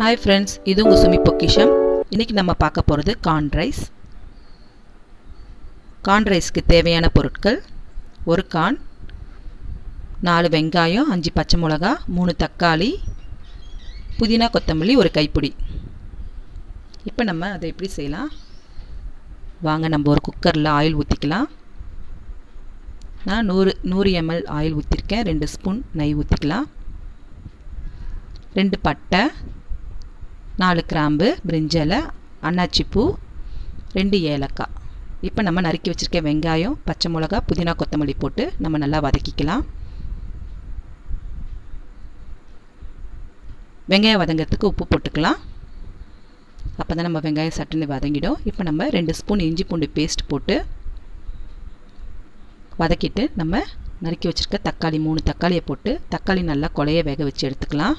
Hi friends, இது உங்க சுமி பொக்கிஷம். இன்னைக்கு நம்ம பார்க்க போறது கார்ன் ரைஸ். கார்ன் ரைஸ்க்கு தேவையான பொருட்கள்: ஒரு கார்ன், 4 வெங்காயம், 5 பச்சை மிளகாய், 3 தக்காளி, புதினா கொத்தமல்லி ஒரு கைப்பிடி. இப்போ நம்ம அதை எப்படி செய்யலாம்? வாங்க நம்ம ஒரு குக்கர்ல ஆயில் ஊத்திக்கலாம். நான் 100 ml ஆயில் ஊத்திருக்கேன். 2 ஸ்பூன் நெய் ஊத்திக்கலாம். 2 பட்டை, 4 கிராம்பு, பிரிஞ்சி இலை, அன்னாச்சி பூ, 2 ஏலக்காய். இப்போ நம்ம நறுக்கி வச்சிருக்க வெங்காயம், பச்சை மிளகாய், புதினா கொத்தமல்லி போட்டு நம்ம நல்லா வதக்கிக்கலாம். வெங்காயம் வதங்கிறதுக்கு உப்பு போட்டுக்கலாம். அப்போ தான் நம்ம வெங்காயம் சட்டுன்னு வதங்கிடும். இப்போ நம்ம 2 ஸ்பூன் இஞ்சி பூண்டு பேஸ்ட் போட்டு வதக்கிட்டு நம்ம நறுக்கி வச்சிருக்க தக்காளி 3 தக்காளியை போட்டு தக்காளி நல்லா கொலைய வேக வச்சு எடுத்துக்கலாம்.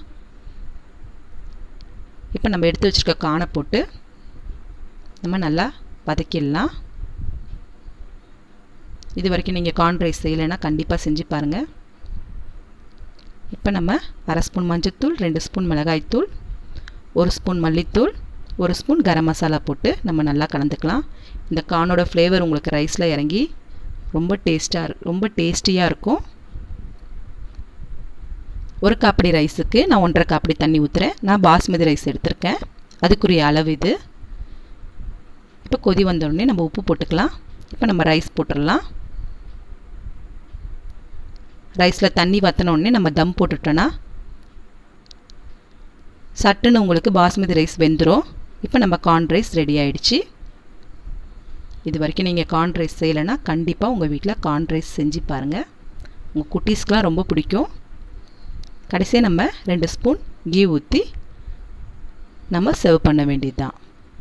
இப்போ நம்ம எடுத்து வச்சிருக்க கார்னை போட்டு நம்ம நல்லா வதக்கிடலாம். இது வரைக்கும் நீங்கள் கார்ன் ரைஸ் செய்யலைன்னா கண்டிப்பாக செஞ்சு பாருங்கள். இப்போ நம்ம 1/2 ஸ்பூன் மஞ்சள்தூள், 2 ஸ்பூன் மிளகாய்த்தூள், 1 ஸ்பூன் மல்லித்தூள், 1 ஸ்பூன் கரம் மசாலா போட்டு நம்ம நல்லா கலந்துக்கலாம். இந்த கார்னோட ஃப்ளேவர் உங்களுக்கு ரைஸில் இறங்கி ரொம்ப டேஸ்டியாக இருக்கும். ஒரு காப்படி ரைஸுக்கு நான் 1.5 காப்படி தண்ணி ஊற்றுறேன். நான் பாஸ்மதி ரைஸ் எடுத்திருக்கேன். அதுக்குரிய அளவு இது. இப்போ கொதி வந்த உடனே நம்ம உப்பு போட்டுக்கலாம். இப்போ நம்ம ரைஸ் போட்டுடலாம். ரைஸில் தண்ணி வற்றின உடனே நம்ம தம் போட்டுட்டோன்னா சட்டுன்னு உங்களுக்கு பாஸ்மதி ரைஸ் வெந்துடும். இப்போ நம்ம கார்ன் ரைஸ் ரெடி ஆகிடுச்சு. இது வரைக்கும் நீங்கள் கார்ன் ரைஸ் செய்யலைன்னா கண்டிப்பாக உங்கள் வீட்டில் கார்ன் ரைஸ் செஞ்சு பாருங்கள். உங்கள் குட்டீஸ்க்கெலாம் ரொம்ப பிடிக்கும். கடைசியாக நம்ம 2 ஸ்பூன் கீ ஊற்றி நம்ம சர்வ் பண்ண வேண்டியது தான்.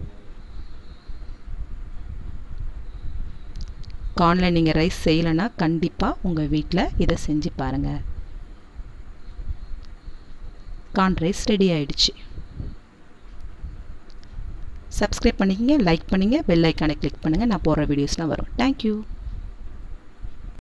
கார்னில் நீங்கள் ரைஸ் செய்யலைன்னா கண்டிப்பாக உங்கள் வீட்டில் இதை செஞ்சு பாருங்கள். கார்ன் ரைஸ் ரெடி ஆகிடுச்சு. சப்ஸ்கிரைப் பண்ணிக்கங்க, லைக் பண்ணுங்கள், பெல் ஐக்கானை கிளிக் பண்ணுங்கள். நான் போடுற வீடியோஸ்லாம் வரும். தேங்க்யூ.